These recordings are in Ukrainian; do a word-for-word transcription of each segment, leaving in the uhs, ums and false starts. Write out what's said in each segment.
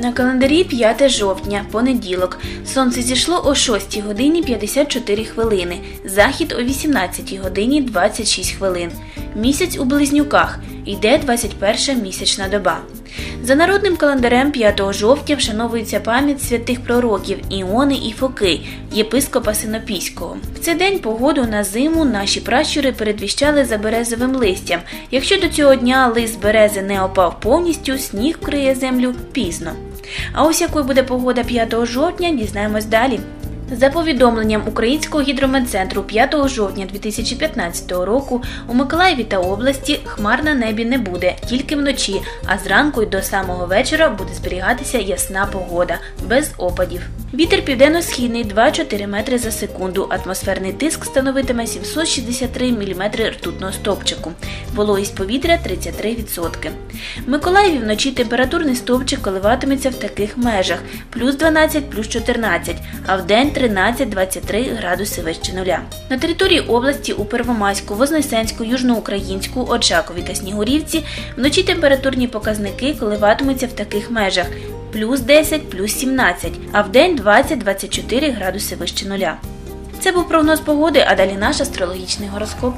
На календарі п'яте жовтня, понеділок. Сонце зійшло о шостій годині п'ятдесят чотири хвилини, захід о вісімнадцятій годині двадцять шість хвилин. Місяць у Близнюках, йде двадцять перша місячна доба. За народним календарем п'ятого жовтня вшановується пам'ять святих пророків Іони і Фоки, єпископа Синопійського. В цей день погоду на зиму наші пращури передвіщали за березовим листям. Якщо до цього дня лист берези не опав повністю, сніг вкриє землю пізно. А ось якою буде погода п'ятого жовтня, дізнаємось далі. За повідомленням Українського гідрометцентру, п'ятого жовтня дві тисячі п'ятнадцятого року у Миколаєві та області хмар на небі не буде, тільки вночі, а зранку й до самого вечора буде зберігатися ясна погода, без опадів. Вітер південно-східний два-чотири метри за секунду, атмосферний тиск становитиме сімсот шістдесят три міліметри ртутного стовпчику, вологість повітря тридцять три відсотки. В Миколаєві вночі температурний стовпчик коливатиметься в таких межах – плюс дванадцять, плюс чотирнадцять, а вдень тринадцять - двадцять три градуси вище нуля. На території області у Первомайську, Вознесенську, Южноукраїнську, Очакові та Снігурівці вночі температурні показники коливатимуться в таких межах – плюс десять, плюс сімнадцять, а вдень двадцять - двадцять чотири градуси вище нуля. Це був прогноз погоди, а далі наш астрологічний гороскоп.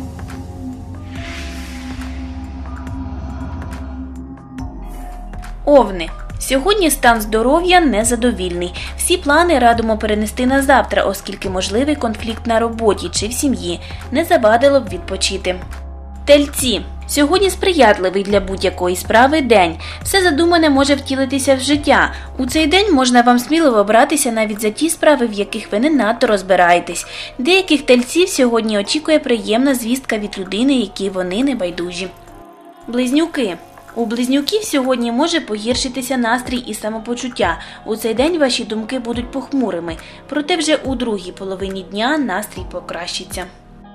Овни. Сьогодні стан здоров'я незадовільний. Всі плани радимо перенести на завтра, оскільки можливий конфлікт на роботі чи в сім'ї. Не завадило б відпочити. Тельці. Сьогодні сприятливий для будь-якої справи день. Все задумане може втілитися в життя. У цей день можна вам сміливо братися навіть за ті справи, в яких ви не надто розбираєтесь. Деяких тельців сьогодні очікує приємна звістка від людини, якій вони не байдужі. Близнюки. У близнюків сьогодні може погіршитися настрій і самопочуття. У цей день ваші думки будуть похмурими, проте вже у другій половині дня настрій покращиться.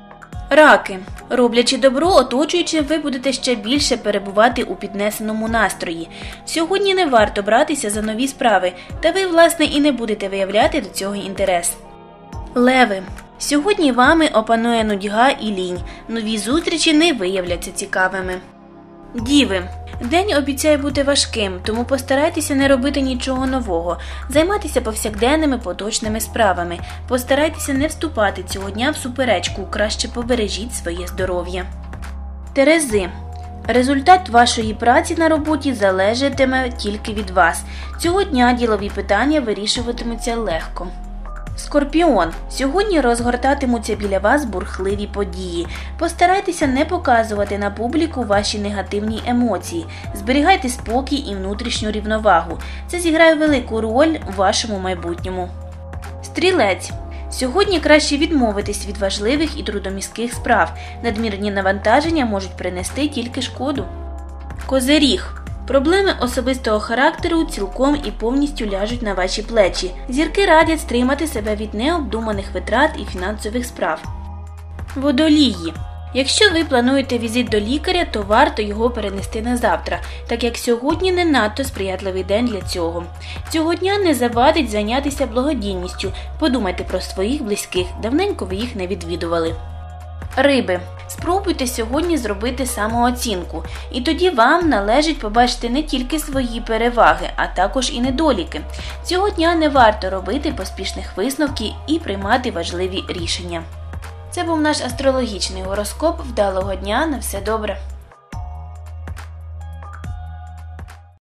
Раки. Роблячи добро оточуючим, ви будете ще більше перебувати у піднесеному настрої. Сьогодні не варто братися за нові справи, та ви, власне, і не будете виявляти до цього інтерес. Леви. Сьогодні вами опанує нудьга і лінь. Нові зустрічі не виявляться цікавими. Діви. День обіцяє бути важким, тому постарайтеся не робити нічого нового. Займайтеся повсякденними поточними справами. Постарайтеся не вступати цього дня в суперечку, краще побережіть своє здоров'я. Терези. Результат вашої праці на роботі залежатиме тільки від вас. Цього дня ділові питання вирішуватимуться легко. Скорпіон. Сьогодні розгортатимуться біля вас бурхливі події. Постарайтеся не показувати на публіку ваші негативні емоції. Зберігайте спокій і внутрішню рівновагу. Це зіграє велику роль у вашому майбутньому. Стрілець. Сьогодні краще відмовитись від важливих і трудомістких справ. Надмірні навантаження можуть принести тільки шкоду. Козиріг. Проблеми особистого характеру цілком і повністю ляжуть на ваші плечі. Зірки радять стримати себе від необдуманих витрат і фінансових справ. Водолії. Якщо ви плануєте візит до лікаря, то варто його перенести на завтра, так як сьогодні не надто сприятливий день для цього. Цього дня не завадить зайнятися благодійністю. Подумайте про своїх близьких, давненько ви їх не відвідували. Риби. Спробуйте сьогодні зробити самооцінку, і тоді вам належить побачити не тільки свої переваги, а також і недоліки. Цього дня не варто робити поспішних висновків і приймати важливі рішення. Це був наш астрологічний гороскоп. Вдалого дня, на все добре!